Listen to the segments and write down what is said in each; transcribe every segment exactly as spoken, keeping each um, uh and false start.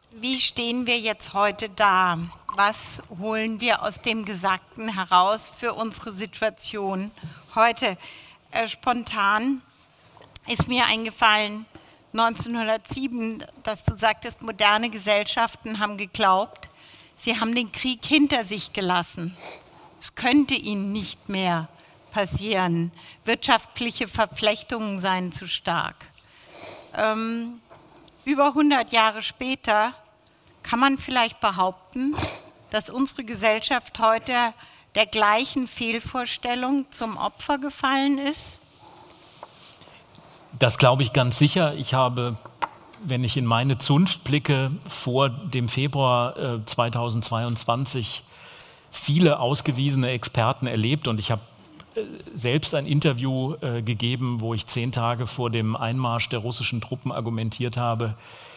Wie stehen wir jetzt heute da? Was holen wir aus dem Gesagten heraus für unsere Situation heute? Äh, spontan ist mir eingefallen, neunzehnhundertsieben, dass du sagtest, moderne Gesellschaften haben geglaubt, sie haben den Krieg hinter sich gelassen. Es könnte ihnen nicht mehr passieren. Wirtschaftliche Verflechtungen seien zu stark. Ähm, über hundert Jahre später kann man vielleicht behaupten, dass unsere Gesellschaft heute der gleichen Fehlvorstellung zum Opfer gefallen ist? Das glaube ich ganz sicher. Ich habe, wenn ich in meine Zunft blicke, vor dem Februar äh, zweitausendzweiundzwanzig viele ausgewiesene Experten erlebt und ich habe äh, selbst ein Interview äh, gegeben, wo ich zehn Tage vor dem Einmarsch der russischen Truppen argumentiert habe,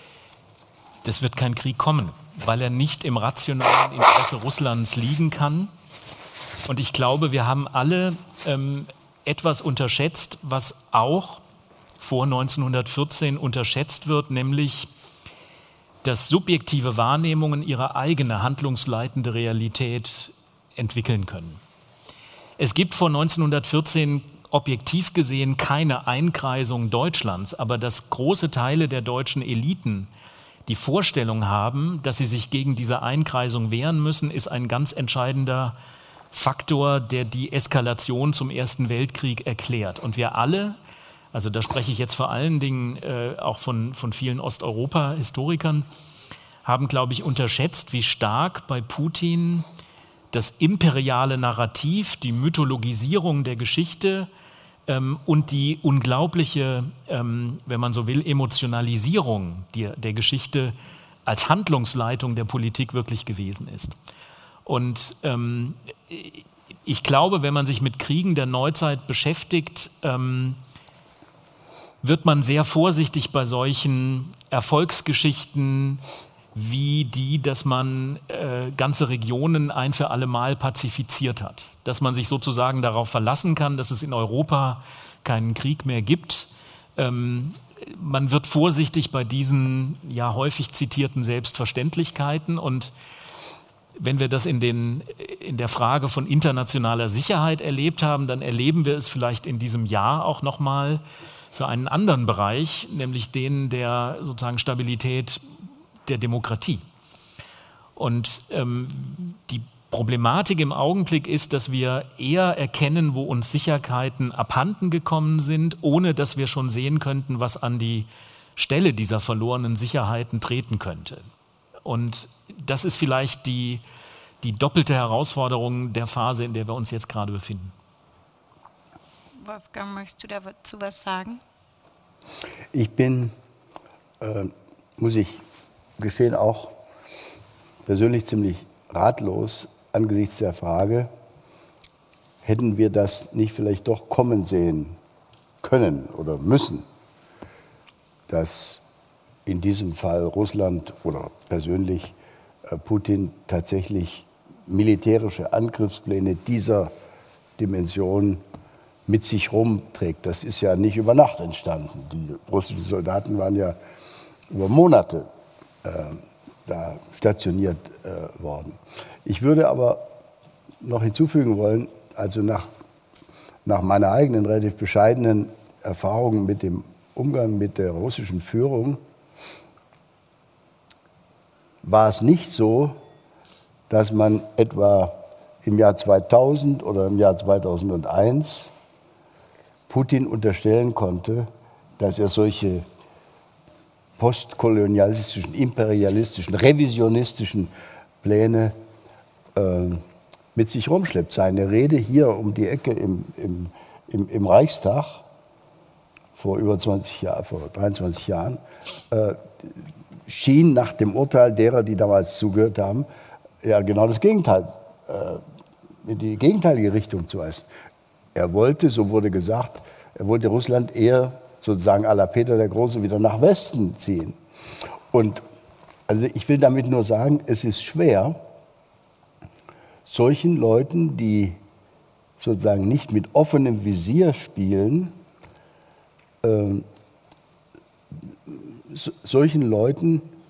das wird kein Krieg kommen, weil er nicht im rationalen Interesse Russlands liegen kann. Und ich glaube, wir haben alle ähm, etwas unterschätzt, was auch vor neunzehnhundertvierzehn unterschätzt wird, nämlich, dass subjektive Wahrnehmungen ihre eigene handlungsleitende Realität entwickeln können. Es gibt vor neunzehnhundertvierzehn objektiv gesehen keine Einkreisung Deutschlands, aber dass große Teile der deutschen Eliten die Vorstellung haben, dass sie sich gegen diese Einkreisung wehren müssen, ist ein ganz entscheidender Faktor, der die Eskalation zum Ersten Weltkrieg erklärt. Und wir alle, also da spreche ich jetzt vor allen Dingen äh, auch von, von vielen Osteuropa-Historikern, haben, glaube ich, unterschätzt, wie stark bei Putin das imperiale Narrativ, die Mythologisierung der Geschichte ähm, und die unglaubliche, ähm, wenn man so will, Emotionalisierung der, der Geschichte als Handlungsleitung der Politik wirklich gewesen ist. Und ähm, ich glaube, wenn man sich mit Kriegen der Neuzeit beschäftigt, ähm, wird man sehr vorsichtig bei solchen Erfolgsgeschichten wie die, dass man äh, ganze Regionen ein für alle Mal pazifiziert hat. Dass man sich sozusagen darauf verlassen kann, dass es in Europa keinen Krieg mehr gibt. Ähm, man wird vorsichtig bei diesen ja häufig zitierten Selbstverständlichkeiten. Und wenn wir das in, den, in der Frage von internationaler Sicherheit erlebt haben, dann erleben wir es vielleicht in diesem Jahr auch nochmal für einen anderen Bereich, nämlich den der sozusagen Stabilität der Demokratie. Und ähm, die Problematik im Augenblick ist, dass wir eher erkennen, wo uns Sicherheiten abhanden gekommen sind, ohne dass wir schon sehen könnten, was an die Stelle dieser verlorenen Sicherheiten treten könnte. Und das ist vielleicht die, die doppelte Herausforderung der Phase, in der wir uns jetzt gerade befinden. Wolfgang, möchtest du dazu was sagen? Ich bin, äh, muss ich gestehen, auch persönlich ziemlich ratlos angesichts der Frage, hätten wir das nicht vielleicht doch kommen sehen können oder müssen, dass in diesem Fall Russland oder persönlich äh, Putin tatsächlich militärische Angriffspläne dieser Dimension mit sich rumträgt. Das ist ja nicht über Nacht entstanden. Die russischen Soldaten waren ja über Monate äh, da stationiert äh, worden. Ich würde aber noch hinzufügen wollen, also nach, nach meiner eigenen relativ bescheidenen Erfahrung mit dem Umgang mit der russischen Führung, war es nicht so, dass man etwa im Jahr zweitausend oder im Jahr zweitausendeins Putin unterstellen konnte, dass er solche postkolonialistischen, imperialistischen, revisionistischen Pläne äh, mit sich rumschleppt. Seine Rede hier um die Ecke im, im, im, im Reichstag vor über zwanzig Jahren, vor dreiundzwanzig Jahren, äh, schien nach dem Urteil derer, die damals zugehört haben, ja genau das Gegenteil, äh, in die gegenteilige Richtung zu weisen. Er wollte, so wurde gesagt, er wollte Russland eher sozusagen à la Peter der Große wieder nach Westen ziehen. Und also ich will damit nur sagen, es ist schwer, solchen Leuten, die sozusagen nicht mit offenem Visier spielen, äh, so, solchen Leuten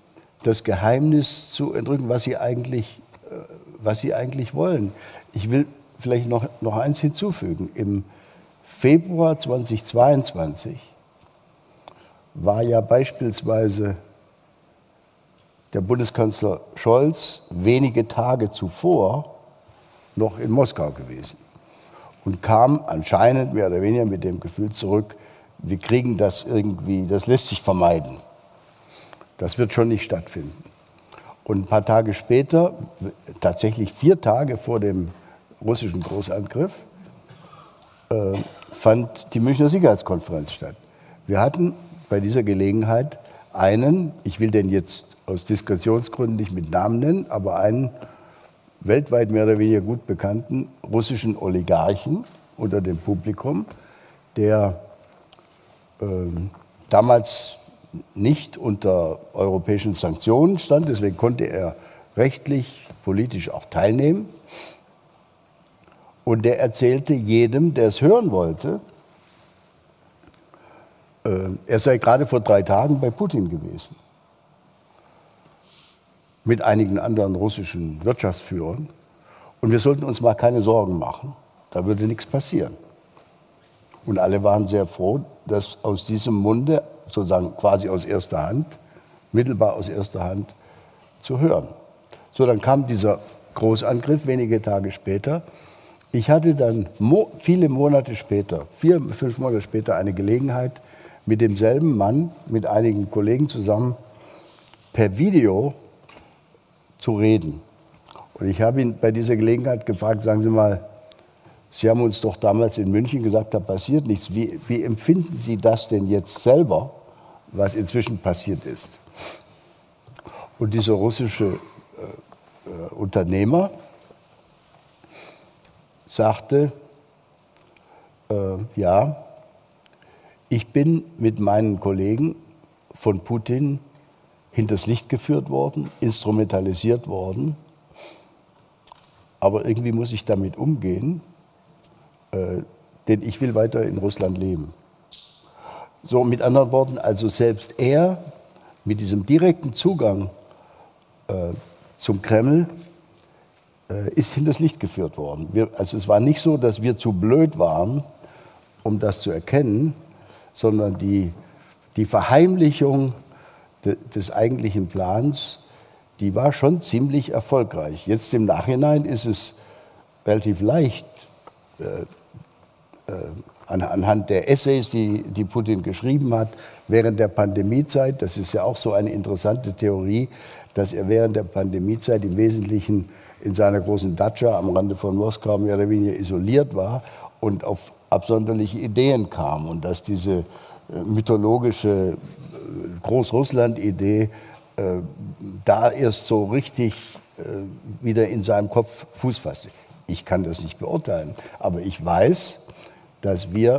das Geheimnis zu entrücken, was sie eigentlich, was sie eigentlich wollen. Ich will vielleicht noch, noch eins hinzufügen. Im Februar zweitausendzweiundzwanzig war ja beispielsweise der Bundeskanzler Scholz wenige Tage zuvor noch in Moskau gewesen und kam anscheinend mehr oder weniger mit dem Gefühl zurück, wir kriegen das irgendwie, das lässt sich vermeiden. Das wird schon nicht stattfinden. Und ein paar Tage später, tatsächlich vier Tage vor dem russischen Großangriff, äh, fand die Münchner Sicherheitskonferenz statt. Wir hatten bei dieser Gelegenheit einen, ich will den jetzt aus Diskretionsgründen nicht mit Namen nennen, aber einen weltweit mehr oder weniger gut bekannten russischen Oligarchen unter dem Publikum, der äh, damals nicht unter europäischen Sanktionen stand, deswegen konnte er rechtlich, politisch auch teilnehmen. Und der erzählte jedem, der es hören wollte, äh, er sei gerade vor drei Tagen bei Putin gewesen. Mit einigen anderen russischen Wirtschaftsführern. Und wir sollten uns mal keine Sorgen machen, da würde nichts passieren. Und alle waren sehr froh, dass aus diesem Munde, sozusagen quasi aus erster Hand, mittelbar aus erster Hand zu hören. So, dann kam dieser Großangriff wenige Tage später. Ich hatte dann mo viele Monate später, vier, fünf Monate später, eine Gelegenheit, mit demselben Mann, mit einigen Kollegen zusammen, per Video zu reden. Und ich habe ihn bei dieser Gelegenheit gefragt, sagen Sie mal, Sie haben uns doch damals in München gesagt, da passiert nichts. Wie, wie empfinden Sie das denn jetzt selber, was inzwischen passiert ist? Und dieser russische äh, äh, Unternehmer sagte, äh, ja, ich bin mit meinen Kollegen von Putin hinters Licht geführt worden, instrumentalisiert worden, aber irgendwie muss ich damit umgehen, äh, denn ich will weiter in Russland leben. So, mit anderen Worten, also selbst er mit diesem direkten Zugang äh, zum Kreml äh, ist hinters Licht geführt worden. Wir, also es war nicht so, dass wir zu blöd waren, um das zu erkennen, sondern die, die Verheimlichung de, des eigentlichen Plans, die war schon ziemlich erfolgreich. Jetzt im Nachhinein ist es relativ leicht, äh, äh, anhand der Essays, die, die Putin geschrieben hat, während der Pandemiezeit, das ist ja auch so eine interessante Theorie, dass er während der Pandemiezeit im Wesentlichen in seiner großen Datscha am Rande von Moskau mehr oder weniger isoliert war und auf absonderliche Ideen kam und dass diese mythologische Großrussland-Idee äh, da erst so richtig äh, wieder in seinem Kopf Fuß fasste. Ich kann das nicht beurteilen, aber ich weiß, dass wir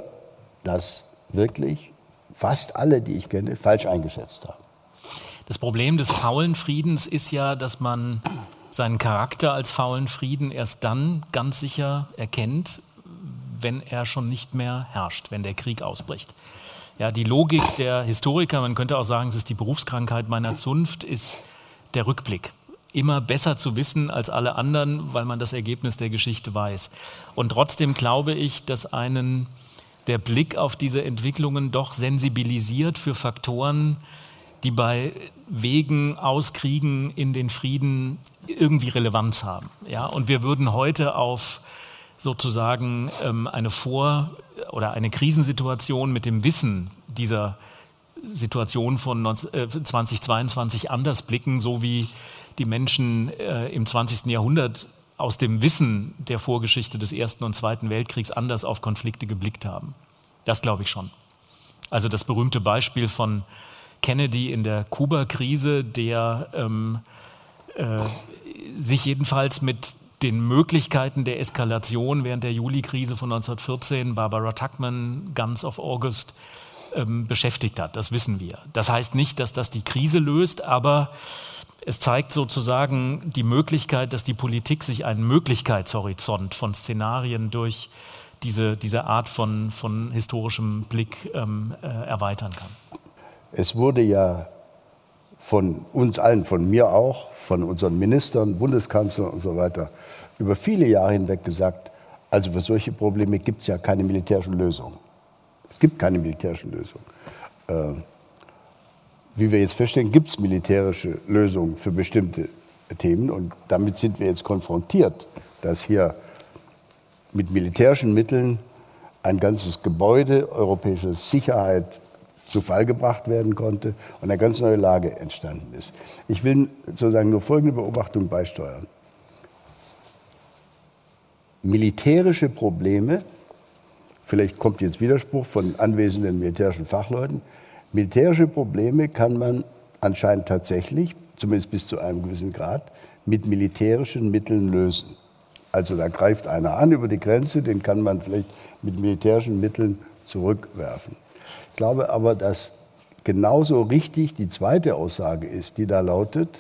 das wirklich, fast alle, die ich kenne, falsch eingeschätzt haben. Das Problem des faulen Friedens ist ja, dass man seinen Charakter als faulen Frieden erst dann ganz sicher erkennt, wenn er schon nicht mehr herrscht, wenn der Krieg ausbricht. Ja, die Logik der Historiker, man könnte auch sagen, es ist die Berufskrankheit meiner Zunft, ist der Rückblick. Immer besser zu wissen als alle anderen, weil man das Ergebnis der Geschichte weiß. Und trotzdem glaube ich, dass einen der Blick auf diese Entwicklungen doch sensibilisiert für Faktoren, die bei Wegen aus Kriegen in den Frieden irgendwie Relevanz haben. Ja, und wir würden heute auf sozusagen ähm, eine Vor- oder eine Krisensituation mit dem Wissen dieser Situation von zweitausendzweiundzwanzig anders blicken, so wie die Menschen äh, im zwanzigsten Jahrhundert aus dem Wissen der Vorgeschichte des Ersten und Zweiten Weltkriegs anders auf Konflikte geblickt haben. Das glaube ich schon. Also das berühmte Beispiel von Kennedy in der Kuba-Krise, der ähm, äh, sich jedenfalls mit den Möglichkeiten der Eskalation während der Juli-Krise von neunzehnhundertvierzehn, Barbara Tuchman, Guns of August, ähm, beschäftigt hat. Das wissen wir. Das heißt nicht, dass das die Krise löst, aber es zeigt sozusagen die Möglichkeit, dass die Politik sich einen Möglichkeitshorizont von Szenarien durch diese, diese Art von, von historischem Blick ähm, äh, erweitern kann. Es wurde ja von uns allen, von mir auch, von unseren Ministern, Bundeskanzlern und so weiter, über viele Jahre hinweg gesagt, also für solche Probleme gibt es ja keine militärischen Lösungen. Es gibt keine militärischen Lösungen. Äh, wie wir jetzt feststellen, gibt es militärische Lösungen für bestimmte Themen und damit sind wir jetzt konfrontiert, dass hier mit militärischen Mitteln ein ganzes Gebäude europäischer Sicherheit zu Fall gebracht werden konnte und eine ganz neue Lage entstanden ist. Ich will sozusagen nur folgende Beobachtung beisteuern. Militärische Probleme, vielleicht kommt jetzt Widerspruch von anwesenden militärischen Fachleuten, militärische Probleme kann man anscheinend tatsächlich, zumindest bis zu einem gewissen Grad, mit militärischen Mitteln lösen. Also da greift einer an über die Grenze, den kann man vielleicht mit militärischen Mitteln zurückwerfen. Ich glaube aber, dass genauso richtig die zweite Aussage ist, die da lautet,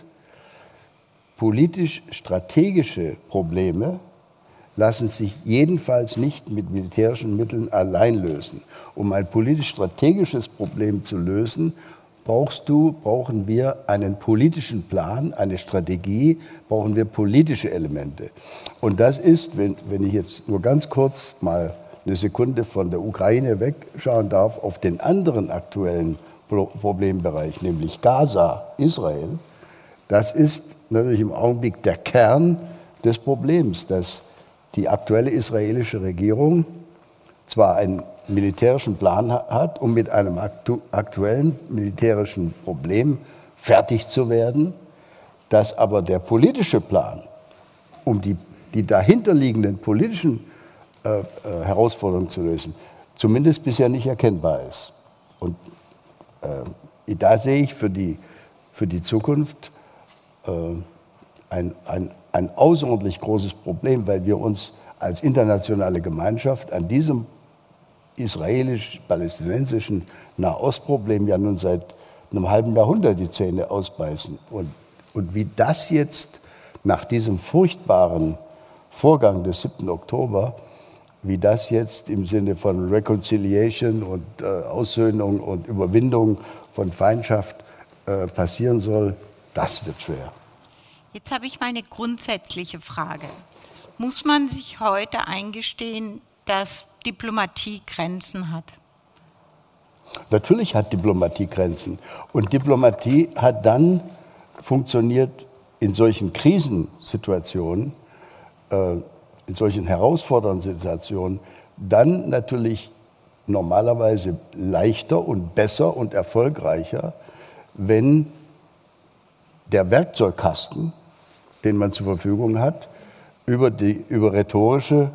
politisch-strategische Probleme lassen sich jedenfalls nicht mit militärischen Mitteln allein lösen. Um ein politisch-strategisches Problem zu lösen, brauchst du, brauchen wir einen politischen Plan, eine Strategie, brauchen wir politische Elemente. Und das ist, wenn, wenn ich jetzt nur ganz kurz mal eine Sekunde von der Ukraine wegschauen darf, auf den anderen aktuellen Problembereich, nämlich Gaza, Israel, das ist natürlich im Augenblick der Kern des Problems, dass die aktuelle israelische Regierung zwar einen militärischen Plan hat, um mit einem aktu aktuellen militärischen Problem fertig zu werden, dass aber der politische Plan, um die, die dahinterliegenden politischen äh, äh, Herausforderungen zu lösen, zumindest bisher nicht erkennbar ist. Und äh, da sehe ich für die, für die Zukunft äh, ein, ein, ein außerordentlich großes Problem, weil wir uns als internationale Gemeinschaft an diesem israelisch-palästinensischen Nahostproblem ja nun seit einem halben Jahrhundert die Zähne ausbeißen. Und, und wie das jetzt nach diesem furchtbaren Vorgang des siebten Oktober, wie das jetzt im Sinne von Reconciliation und äh, Aussöhnung und Überwindung von Feindschaft äh, passieren soll, das wird schwer. Jetzt habe ich mal eine grundsätzliche Frage. Muss man sich heute eingestehen, dass Diplomatie Grenzen hat? Natürlich hat Diplomatie Grenzen. Und Diplomatie hat dann funktioniert in solchen Krisensituationen, äh, in solchen herausfordernden Situationen, dann natürlich normalerweise leichter und besser und erfolgreicher, wenn der Werkzeugkasten, den man zur Verfügung hat, über, die, über, rhetorische,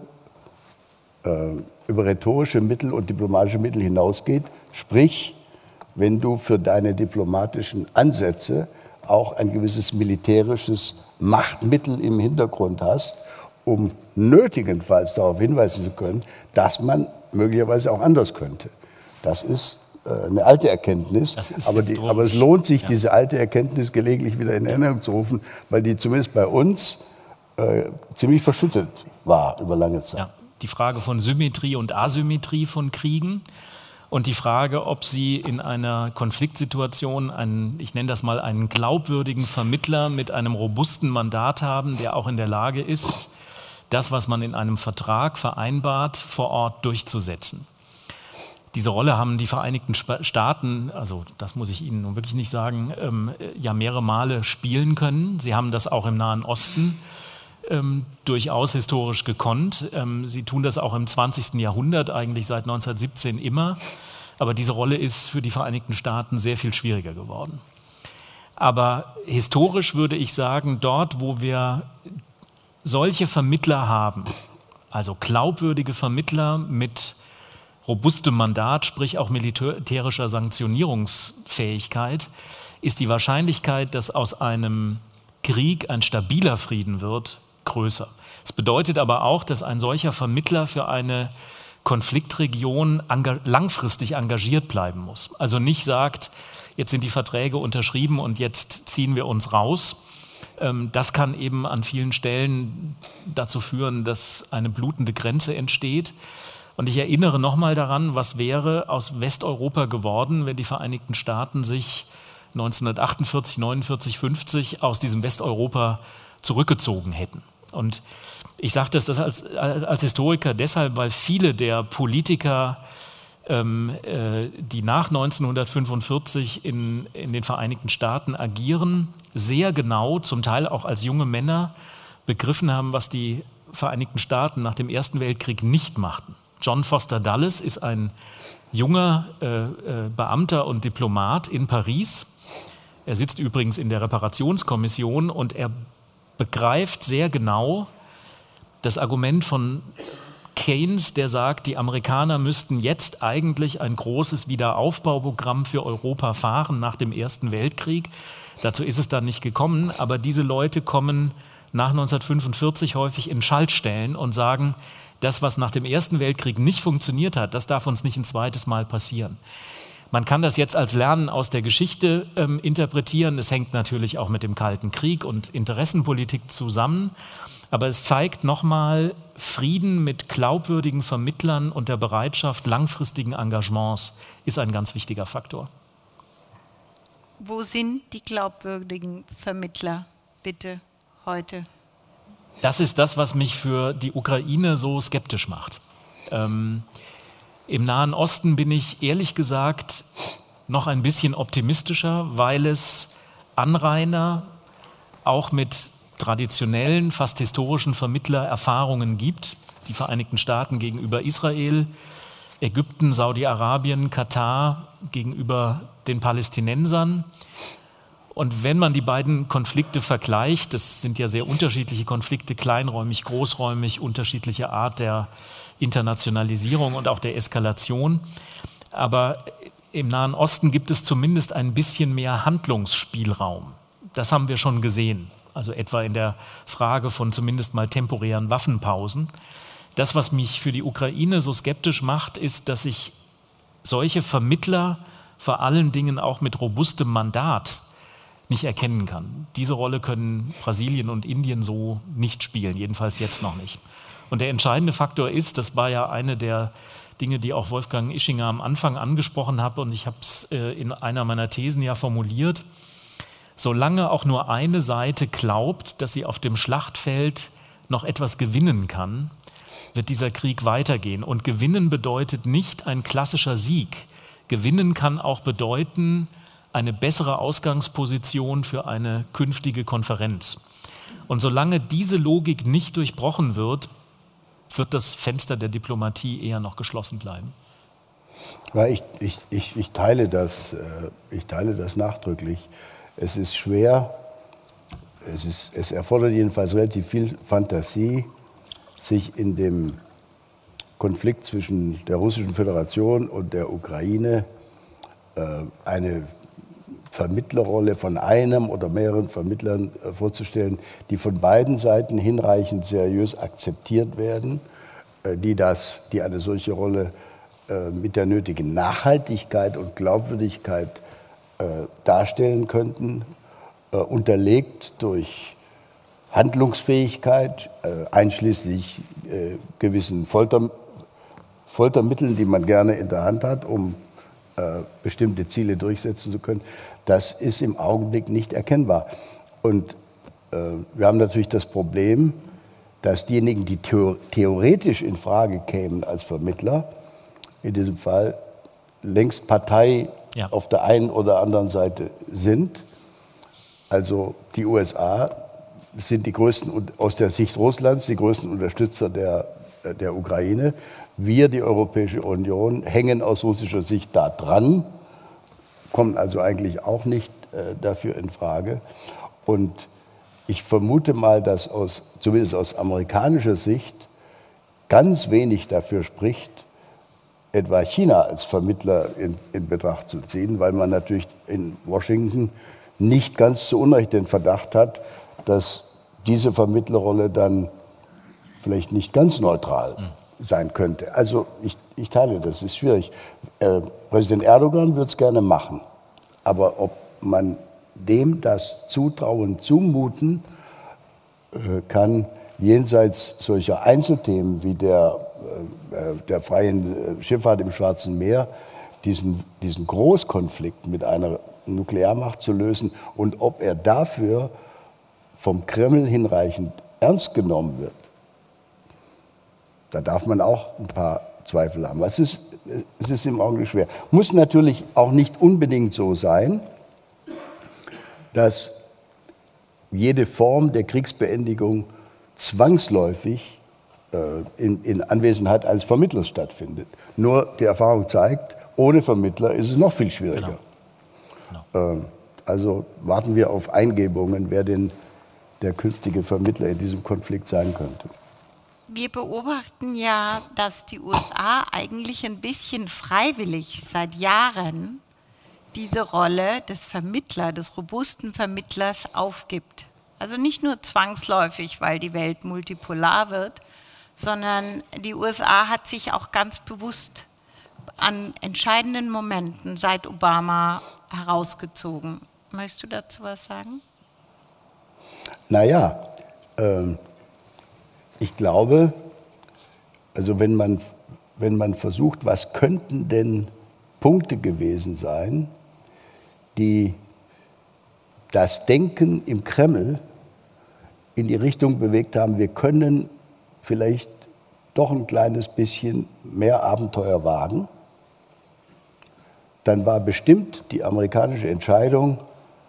äh, über rhetorische Mittel und diplomatische Mittel hinausgeht. Sprich, wenn du für deine diplomatischen Ansätze auch ein gewisses militärisches Machtmittel im Hintergrund hast, um nötigenfalls darauf hinweisen zu können, dass man möglicherweise auch anders könnte. Das ist äh, eine alte Erkenntnis, aber, die, aber es lohnt sich, ja, diese alte Erkenntnis gelegentlich wieder in Erinnerung zu rufen, weil die zumindest bei uns äh, ziemlich verschüttet war über lange Zeit. Ja, die Frage von Symmetrie und Asymmetrie von Kriegen und die Frage, ob Sie in einer Konfliktsituation einen, ich nenne das mal, einen glaubwürdigen Vermittler mit einem robusten Mandat haben, der auch in der Lage ist, das, was man in einem Vertrag vereinbart, vor Ort durchzusetzen. Diese Rolle haben die Vereinigten Staaten, also das muss ich Ihnen nun wirklich nicht sagen, ähm, ja mehrere Male spielen können. Sie haben das auch im Nahen Osten ähm, durchaus historisch gekonnt. Ähm, sie tun das auch im zwanzigsten Jahrhundert, eigentlich seit neunzehnhundertsiebzehn immer. Aber diese Rolle ist für die Vereinigten Staaten sehr viel schwieriger geworden. Aber historisch würde ich sagen, dort, wo wir solche Vermittler haben, also glaubwürdige Vermittler mit robustem Mandat, sprich auch militärischer Sanktionierungsfähigkeit, ist die Wahrscheinlichkeit, dass aus einem Krieg ein stabiler Frieden wird, größer. Es bedeutet aber auch, dass ein solcher Vermittler für eine Konfliktregion langfristig engagiert bleiben muss. Also nicht sagt, jetzt sind die Verträge unterschrieben und jetzt ziehen wir uns raus. Das kann eben an vielen Stellen dazu führen, dass eine blutende Grenze entsteht. Und ich erinnere nochmal daran, was wäre aus Westeuropa geworden, wenn die Vereinigten Staaten sich neunzehnhundertachtundvierzig, neunundvierzig, fünfzig aus diesem Westeuropa zurückgezogen hätten. Und ich sage das, das als, als Historiker deshalb, weil viele der Politiker, ähm, äh, die nach neunzehnhundertfünfundvierzig in, in den Vereinigten Staaten agieren, sehr genau, zum Teil auch als junge Männer, begriffen haben, was die Vereinigten Staaten nach dem Ersten Weltkrieg nicht machten. John Foster Dulles ist ein junger äh, äh, Beamter und Diplomat in Paris. Er sitzt übrigens in der Reparationskommission und er begreift sehr genau das Argument von Keynes, der sagt, die Amerikaner müssten jetzt eigentlich ein großes Wiederaufbauprogramm für Europa fahren nach dem Ersten Weltkrieg. Dazu ist es dann nicht gekommen, aber diese Leute kommen nach neunzehnhundertfünfundvierzig häufig in Schaltstellen und sagen, das, was nach dem Ersten Weltkrieg nicht funktioniert hat, das darf uns nicht ein zweites Mal passieren. Man kann das jetzt als Lernen aus der Geschichte ähm, interpretieren. Es hängt natürlich auch mit dem Kalten Krieg und Interessenpolitik zusammen. Aber es zeigt nochmal, Frieden mit glaubwürdigen Vermittlern und der Bereitschaft langfristigen Engagements ist ein ganz wichtiger Faktor. Wo sind die glaubwürdigen Vermittler, bitte, heute? Das ist das, was mich für die Ukraine so skeptisch macht. Ähm, Im Nahen Osten bin ich ehrlich gesagt noch ein bisschen optimistischer, weil es Anrainer auch mit traditionellen, fast historischen Vermittlererfahrungen gibt. Die Vereinigten Staaten gegenüber Israel, Ägypten, Saudi-Arabien, Katar gegenüber den Palästinensern. Und wenn man die beiden Konflikte vergleicht, das sind ja sehr unterschiedliche Konflikte, kleinräumig, großräumig, unterschiedliche Art der Internationalisierung und auch der Eskalation. Aber im Nahen Osten gibt es zumindest ein bisschen mehr Handlungsspielraum. Das haben wir schon gesehen, also etwa in der Frage von zumindest mal temporären Waffenpausen. Das, was mich für die Ukraine so skeptisch macht, ist, dass ich solche Vermittler vor allen Dingen auch mit robustem Mandat nicht erkennen kann. Diese Rolle können Brasilien und Indien so nicht spielen, jedenfalls jetzt noch nicht. Und der entscheidende Faktor ist, das war ja eine der Dinge, die auch Wolfgang Ischinger am Anfang angesprochen hat, und ich habe es äh, in einer meiner Thesen ja formuliert, solange auch nur eine Seite glaubt, dass sie auf dem Schlachtfeld noch etwas gewinnen kann, wird dieser Krieg weitergehen. Und gewinnen bedeutet nicht ein klassischer Sieg. Gewinnen kann auch bedeuten, eine bessere Ausgangsposition für eine künftige Konferenz. Und solange diese Logik nicht durchbrochen wird, wird das Fenster der Diplomatie eher noch geschlossen bleiben. Ja, ich, ich, ich, ich, teile das, ich teile das nachdrücklich. Es ist schwer, es, ist, es erfordert jedenfalls relativ viel Fantasie, sich in dem Konflikt zwischen der Russischen Föderation und der Ukraine äh, eine Vermittlerrolle von einem oder mehreren Vermittlern äh, vorzustellen, die von beiden Seiten hinreichend seriös akzeptiert werden, äh, die, das, die eine solche Rolle äh, mit der nötigen Nachhaltigkeit und Glaubwürdigkeit äh, darstellen könnten, äh, unterlegt durch Handlungsfähigkeit, äh, einschließlich äh, gewissen Folter, Foltermitteln, die man gerne in der Hand hat, um äh, bestimmte Ziele durchsetzen zu können. Das ist im Augenblick nicht erkennbar. Und äh, wir haben natürlich das Problem, dass diejenigen, die theo theoretisch in Frage kämen als Vermittler, in diesem Fall längst Partei ja. auf der einen oder anderen Seite sind. Also die U S A sind die größten, aus der Sicht Russlands, die größten Unterstützer der, der Ukraine. Wir, die Europäische Union, hängen aus russischer Sicht da dran, kommen also eigentlich auch nicht äh, dafür in Frage. Und ich vermute mal, dass aus, zumindest aus amerikanischer Sicht ganz wenig dafür spricht, etwa China als Vermittler in, in Betracht zu ziehen, weil man natürlich in Washington nicht ganz zu Unrecht den Verdacht hat, dass diese Vermittlerrolle dann vielleicht nicht ganz neutral mhm. sein könnte. Also ich, ich teile das, ist schwierig. Äh, Präsident Erdogan würde es gerne machen, aber ob man dem das Zutrauen zumuten äh, kann, jenseits solcher Einzelthemen wie der, äh, der freien Schifffahrt im Schwarzen Meer, diesen, diesen Großkonflikt mit einer Nuklearmacht zu lösen und ob er dafür vom Kreml hinreichend ernst genommen wird, da darf man auch ein paar Zweifel haben. Es ist, es ist im Augenblick schwer. Muss natürlich auch nicht unbedingt so sein, dass jede Form der Kriegsbeendigung zwangsläufig äh, in, in Anwesenheit eines Vermittlers stattfindet. Nur die Erfahrung zeigt, ohne Vermittler ist es noch viel schwieriger. Genau. Genau. Ähm, also warten wir auf Eingebungen, wer denn der künftige Vermittler in diesem Konflikt sein könnte. Wir beobachten ja, dass die U S A eigentlich ein bisschen freiwillig seit Jahren diese Rolle des Vermittlers, des robusten Vermittlers aufgibt. Also nicht nur zwangsläufig, weil die Welt multipolar wird, sondern die U S A hat sich auch ganz bewusst an entscheidenden Momenten seit Obama herausgezogen. Möchtest du dazu was sagen? Naja, äh, ich glaube, also wenn man, wenn man versucht, was könnten denn Punkte gewesen sein, die das Denken im Kreml in die Richtung bewegt haben, wir können vielleicht doch ein kleines bisschen mehr Abenteuer wagen, dann war bestimmt die amerikanische Entscheidung,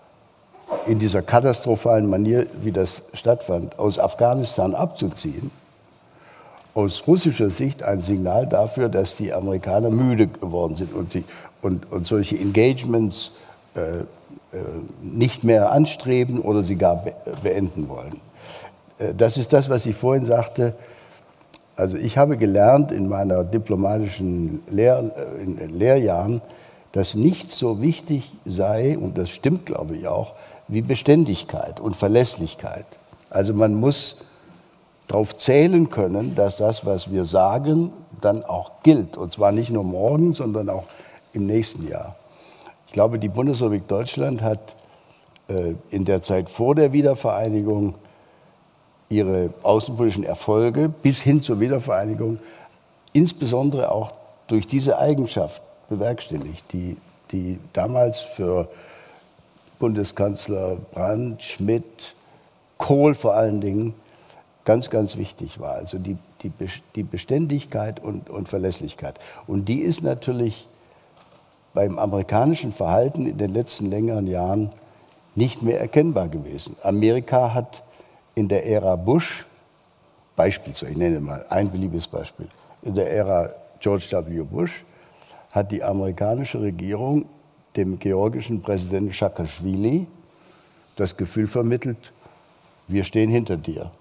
in dieser katastrophalen Manier, wie das stattfand, aus Afghanistan abzuziehen, aus russischer Sicht ein Signal dafür, dass die Amerikaner müde geworden sind und, die, und, und solche Engagements äh, äh, nicht mehr anstreben oder sie gar be beenden wollen. Äh, das ist das, was ich vorhin sagte. Also ich habe gelernt in meiner diplomatischen Lehr äh, in Lehrjahren, dass nichts so wichtig sei, und das stimmt, glaube ich, auch, wie Beständigkeit und Verlässlichkeit. Also man muss darauf zählen können, dass das, was wir sagen, dann auch gilt. Und zwar nicht nur morgen, sondern auch im nächsten Jahr. Ich glaube, die Bundesrepublik Deutschland hat äh, in der Zeit vor der Wiedervereinigung ihre außenpolitischen Erfolge bis hin zur Wiedervereinigung insbesondere auch durch diese Eigenschaft bewerkstelligt, die, die damals für Bundeskanzler Brandt, Schmidt, Kohl vor allen Dingen ganz, ganz wichtig war. Also die, die, die Beständigkeit und, und Verlässlichkeit. Und die ist natürlich beim amerikanischen Verhalten in den letzten längeren Jahren nicht mehr erkennbar gewesen. Amerika hat in der Ära Bush, beispielsweise, ich nenne mal ein beliebtes Beispiel, in der Ära George W. Bush hat die amerikanische Regierung dem georgischen Präsidenten Saakaschwili das Gefühl vermittelt, wir stehen hinter dir.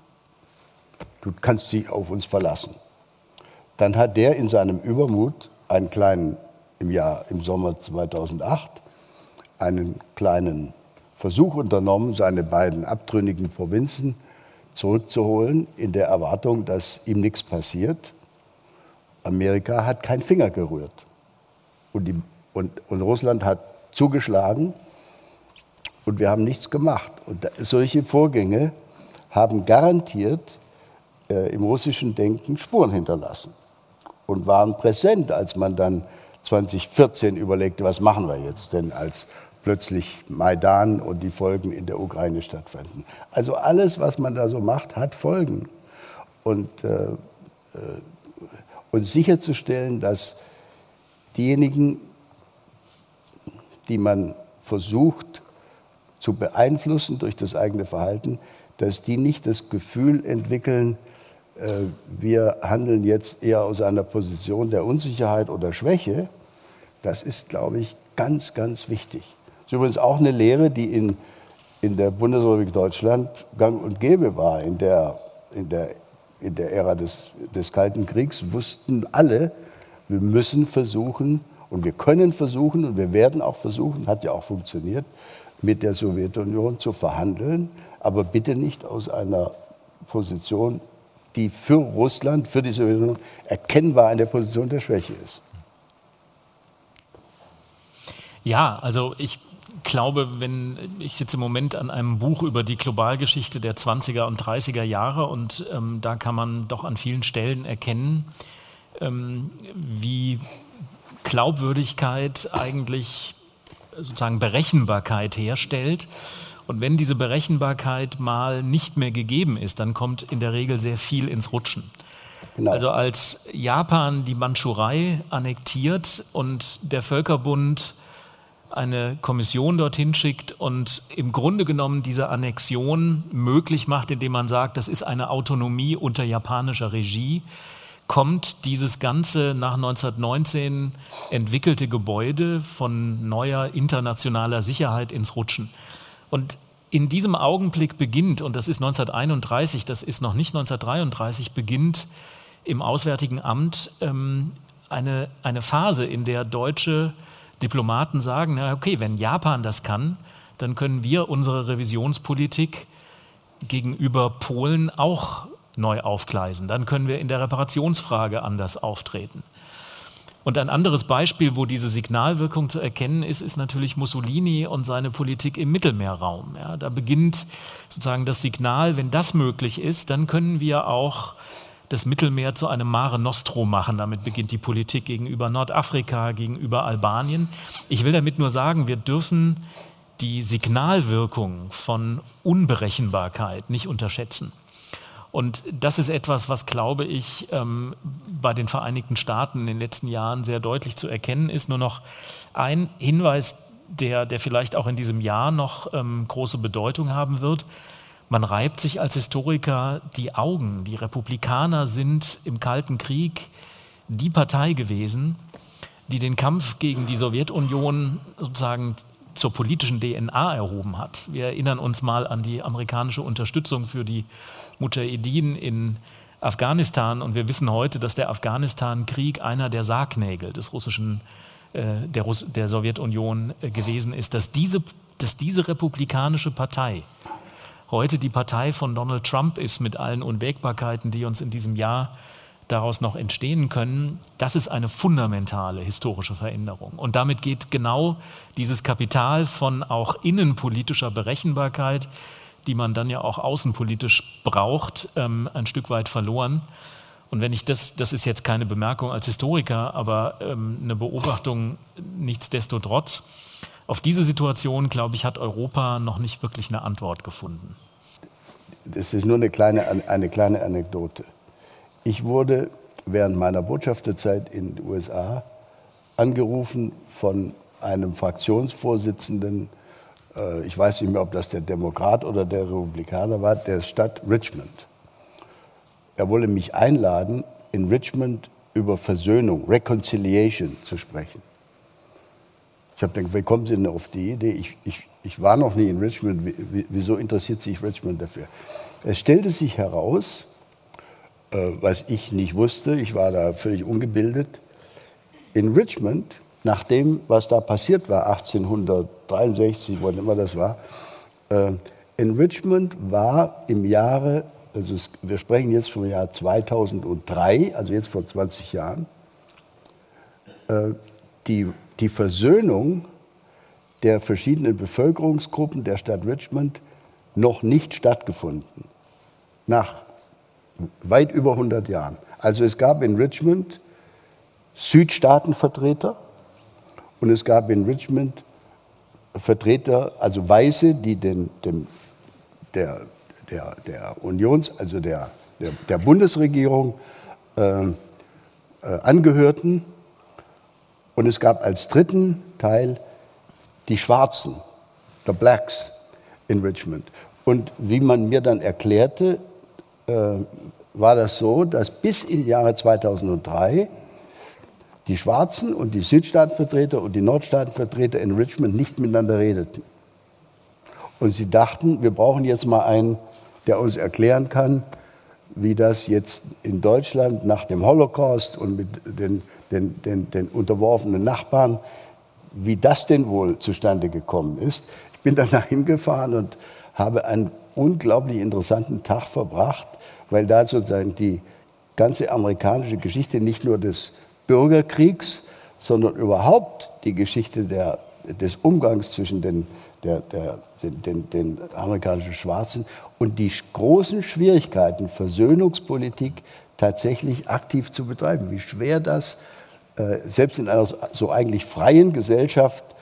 Du kannst dich auf uns verlassen. Dann hat der in seinem Übermut einen kleinen, im Jahr, im Sommer zweitausendacht, einen kleinen Versuch unternommen, seine beiden abtrünnigen Provinzen zurückzuholen, in der Erwartung, dass ihm nichts passiert. Amerika hat keinen Finger gerührt. Und, die, und, und Russland hat zugeschlagen und wir haben nichts gemacht. Und da, solche Vorgänge haben garantiert äh, im russischen Denken Spuren hinterlassen und waren präsent, als man dann zweitausendvierzehn überlegte, was machen wir jetzt denn, als plötzlich Maidan und die Folgen in der Ukraine stattfanden. Also alles, was man da so macht, hat Folgen. Und, äh, äh, und sicherzustellen, dass diejenigen, die man versucht zu beeinflussen durch das eigene Verhalten, dass die nicht das Gefühl entwickeln, äh, wir handeln jetzt eher aus einer Position der Unsicherheit oder Schwäche, das ist, glaube ich, ganz, ganz wichtig. Das ist übrigens auch eine Lehre, die in, in der Bundesrepublik Deutschland gang und gäbe war. In der, in der, in der Ära des, des Kalten Kriegs wussten alle, wir müssen versuchen und wir können versuchen und wir werden auch versuchen, hat ja auch funktioniert, mit der Sowjetunion zu verhandeln, aber bitte nicht aus einer Position, die für Russland, für die Sowjetunion erkennbar eine Position der Schwäche ist. Ja, also ich glaube, wenn ich jetzt im Moment an einem Buch über die Globalgeschichte der zwanziger und dreißiger Jahre und ähm, da kann man doch an vielen Stellen erkennen, ähm, wie Glaubwürdigkeit eigentlich sozusagen Berechenbarkeit herstellt. Und wenn diese Berechenbarkeit mal nicht mehr gegeben ist, dann kommt in der Regel sehr viel ins Rutschen. Genau. Also als Japan die Mandschurei annektiert und der Völkerbund eine Kommission dorthin schickt und im Grunde genommen diese Annexion möglich macht, indem man sagt, das ist eine Autonomie unter japanischer Regie, kommt dieses ganze nach neunzehnhundertneunzehn entwickelte Gebäude von neuer internationaler Sicherheit ins Rutschen. Und in diesem Augenblick beginnt, und das ist neunzehnhunderteinunddreißig, das ist noch nicht neunzehnhundertdreiunddreißig, beginnt im Auswärtigen Amt ähm, eine, eine Phase, in der deutsche Diplomaten sagen, na okay, wenn Japan das kann, dann können wir unsere Revisionspolitik gegenüber Polen auch neu aufgleisen. Dann können wir in der Reparationsfrage anders auftreten. Und ein anderes Beispiel, wo diese Signalwirkung zu erkennen ist, ist natürlich Mussolini und seine Politik im Mittelmeerraum. Ja, da beginnt sozusagen das Signal, wenn das möglich ist, dann können wir auch das Mittelmeer zu einem Mare Nostrum machen. Damit beginnt die Politik gegenüber Nordafrika, gegenüber Albanien. Ich will damit nur sagen, wir dürfen die Signalwirkung von Unberechenbarkeit nicht unterschätzen. Und das ist etwas, was, glaube ich, ähm, bei den Vereinigten Staaten in den letzten Jahren sehr deutlich zu erkennen ist. Nur noch ein Hinweis, der, der vielleicht auch in diesem Jahr noch ähm, große Bedeutung haben wird. Man reibt sich als Historiker die Augen. Die Republikaner sind im Kalten Krieg die Partei gewesen, die den Kampf gegen die Sowjetunion sozusagen zur politischen D N A erhoben hat. Wir erinnern uns mal an die amerikanische Unterstützung für die Mudschahidin in Afghanistan und wir wissen heute, dass der Afghanistan-Krieg einer der Sargnägel des russischen, äh, der, Russ der Sowjetunion äh, gewesen ist, dass diese, dass diese republikanische Partei heute die Partei von Donald Trump ist mit allen Unwägbarkeiten, die uns in diesem Jahr daraus noch entstehen können, das ist eine fundamentale historische Veränderung. Und damit geht genau dieses Kapital von auch innenpolitischer Berechenbarkeit, die man dann ja auch außenpolitisch braucht, ähm, ein Stück weit verloren. Und wenn ich das, das ist jetzt keine Bemerkung als Historiker, aber ähm, eine Beobachtung nichtsdestotrotz, auf diese Situation, glaube ich, hat Europa noch nicht wirklich eine Antwort gefunden. Das ist nur eine kleine, eine kleine Anekdote. Ich wurde während meiner Botschafterzeit in den U S A angerufen von einem Fraktionsvorsitzenden, äh, ich weiß nicht mehr, ob das der Demokrat oder der Republikaner war, der Stadt Richmond. Er wollte mich einladen, in Richmond über Versöhnung, Reconciliation zu sprechen. Ich habe gedacht, wie kommen Sie denn auf die Idee? Ich, ich, ich war noch nie in Richmond, wie, wieso interessiert sich Richmond dafür? Es stellte sich heraus, äh, was ich nicht wusste, ich war da völlig ungebildet, in Richmond, nach dem, was da passiert war, achtzehnhundertdreiundsechzig, wann immer das war, äh, in Richmond war im Jahre, also es, wir sprechen jetzt vom Jahr zweitausenddrei, also jetzt vor zwanzig Jahren, äh, die die Versöhnung der verschiedenen Bevölkerungsgruppen der Stadt Richmond noch nicht stattgefunden. Nach weit über hundert Jahren. Also es gab in Richmond Südstaatenvertreter und es gab in Richmond Vertreter, also Weiße, die den, dem, der, der, der Unions-, also der, der, der Bundesregierung äh, äh, angehörten. Und es gab als dritten Teil die Schwarzen, the Blacks in Richmond. Und wie man mir dann erklärte, äh, war das so, dass bis im Jahre zweitausenddrei die Schwarzen und die Südstaatenvertreter und die Nordstaatenvertreter in Richmond nicht miteinander redeten. Und sie dachten, wir brauchen jetzt mal einen, der uns erklären kann, wie das jetzt in Deutschland nach dem Holocaust und mit den Den, den, den unterworfenen Nachbarn, wie das denn wohl zustande gekommen ist. Ich bin dann dahin gefahren und habe einen unglaublich interessanten Tag verbracht, weil da sozusagen die ganze amerikanische Geschichte nicht nur des Bürgerkriegs, sondern überhaupt die Geschichte der, des Umgangs zwischen den, der, der, den, den, den amerikanischen Schwarzen und die großen Schwierigkeiten, Versöhnungspolitik tatsächlich aktiv zu betreiben. Wie schwer das selbst in einer so eigentlich freien Gesellschaft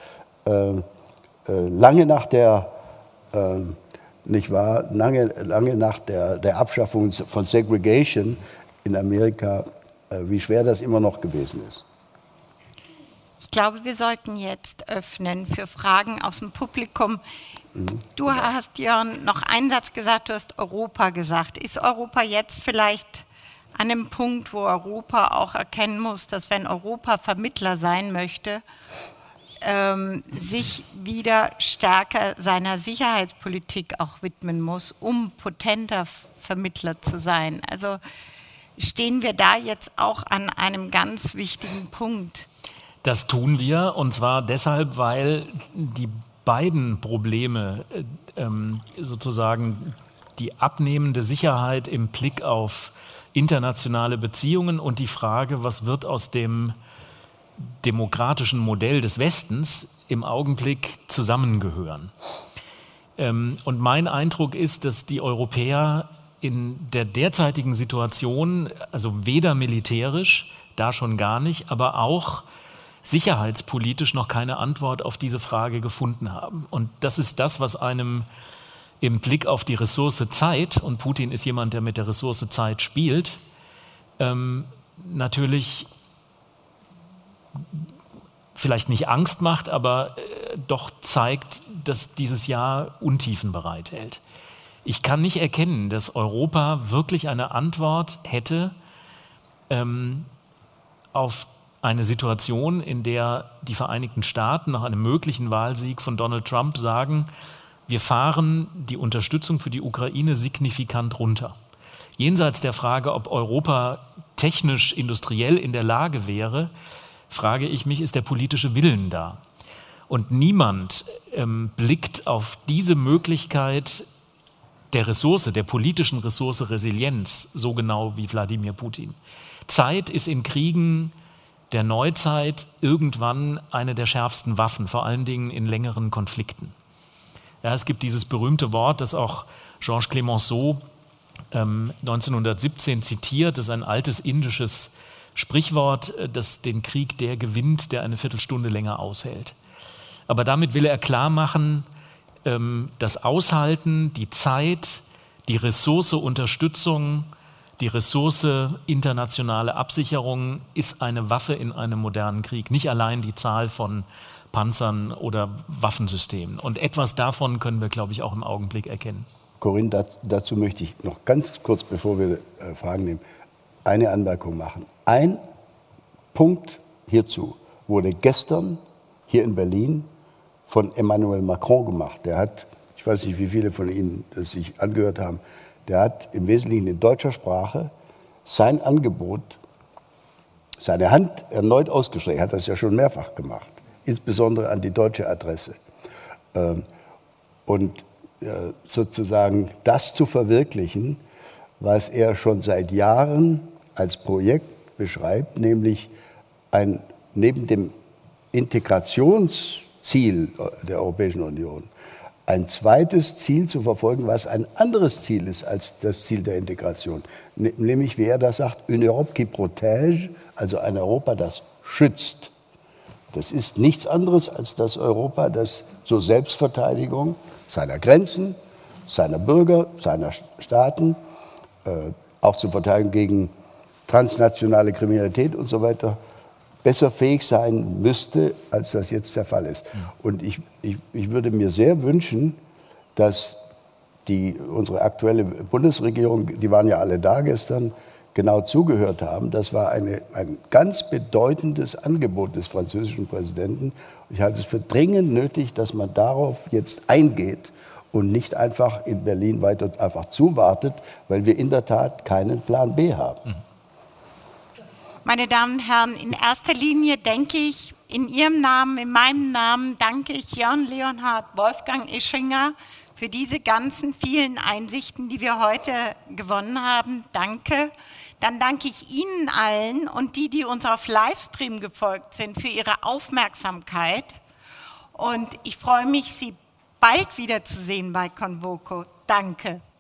äh, äh, lange nach der, äh, nicht wahr, lange, lange nach der, der Abschaffung von Segregation in Amerika, äh, wie schwer das immer noch gewesen ist. Ich glaube, wir sollten jetzt öffnen für Fragen aus dem Publikum. Mhm. Du hast, Jörn, noch einen Satz gesagt, du hast Europa gesagt. Ist Europa jetzt vielleicht an einem Punkt, wo Europa auch erkennen muss, dass wenn Europa Vermittler sein möchte, ähm, sich wieder stärker seiner Sicherheitspolitik auch widmen muss, um potenter Vermittler zu sein? Also stehen wir da jetzt auch an einem ganz wichtigen Punkt? Das tun wir, und zwar deshalb, weil die beiden Probleme, äh, sozusagen die abnehmende Sicherheit im Blick auf internationale Beziehungen und die Frage, was wird aus dem demokratischen Modell des Westens, im Augenblick zusammengehören. Ähm, und mein Eindruck ist, dass die Europäer in der derzeitigen Situation, also weder militärisch, da schon gar nicht, aber auch sicherheitspolitisch noch keine Antwort auf diese Frage gefunden haben. Und das ist das, was einem im Blick auf die Ressource Zeit, und Putin ist jemand, der mit der Ressource Zeit spielt, ähm, natürlich vielleicht nicht Angst macht, aber äh, doch zeigt, dass dieses Jahr Untiefen bereithält. Ich kann nicht erkennen, dass Europa wirklich eine Antwort hätte ähm, auf eine Situation, in der die Vereinigten Staaten nach einem möglichen Wahlsieg von Donald Trump sagen, wir fahren die Unterstützung für die Ukraine signifikant runter. Jenseits der Frage, ob Europa technisch, industriell in der Lage wäre, frage ich mich, ist der politische Willen da? Und niemand ähm, blickt auf diese Möglichkeit der Ressource, der politischen Ressource Resilienz so genau wie Wladimir Putin. Zeit ist in Kriegen der Neuzeit irgendwann eine der schärfsten Waffen, vor allen Dingen in längeren Konflikten. Ja, es gibt dieses berühmte Wort, das auch Georges Clemenceau ähm, neunzehnhundertsiebzehn zitiert, das ist ein altes indisches Sprichwort, das den Krieg der gewinnt, der eine Viertelstunde länger aushält. Aber damit will er klar machen, ähm, das Aushalten, die Zeit, die Ressource Unterstützung, die Ressource internationale Absicherung ist eine Waffe in einem modernen Krieg, nicht allein die Zahl von Panzern oder Waffensystemen. Und etwas davon können wir, glaube ich, auch im Augenblick erkennen. Corinne, dazu möchte ich noch ganz kurz, bevor wir äh, Fragen nehmen, eine Anmerkung machen. Ein Punkt hierzu wurde gestern hier in Berlin von Emmanuel Macron gemacht. Der hat, ich weiß nicht, wie viele von Ihnen das sich angehört haben, der hat im Wesentlichen in deutscher Sprache sein Angebot, seine Hand erneut ausgestreckt, er hat das ja schon mehrfach gemacht, insbesondere an die deutsche Adresse. Und sozusagen das zu verwirklichen, was er schon seit Jahren als Projekt beschreibt, nämlich ein, neben dem Integrationsziel der Europäischen Union, ein zweites Ziel zu verfolgen, was ein anderes Ziel ist als das Ziel der Integration. Nämlich, wie er das sagt, une Europe qui protège, also ein Europa, das schützt. Das ist nichts anderes als das Europa, das zur Selbstverteidigung seiner Grenzen, seiner Bürger, seiner Staaten, äh, auch zur Verteidigung gegen transnationale Kriminalität und so weiter, besser fähig sein müsste, als das jetzt der Fall ist. Und ich, ich, ich würde mir sehr wünschen, dass die, unsere aktuelle Bundesregierung, die waren ja alle da gestern, genau zugehört haben. Das war eine, ein ganz bedeutendes Angebot des französischen Präsidenten. Ich halte es für dringend nötig, dass man darauf jetzt eingeht und nicht einfach in Berlin weiter einfach zuwartet, weil wir in der Tat keinen Plan B haben. Meine Damen und Herren, in erster Linie denke ich, in Ihrem Namen, in meinem Namen, danke ich Jörn Leonhard, Wolfgang Ischinger für diese ganzen vielen Einsichten, die wir heute gewonnen haben. Danke. Dann danke ich Ihnen allen und die, die uns auf Livestream gefolgt sind, für Ihre Aufmerksamkeit. Und ich freue mich, Sie bald wiederzusehen bei Convoco. Danke.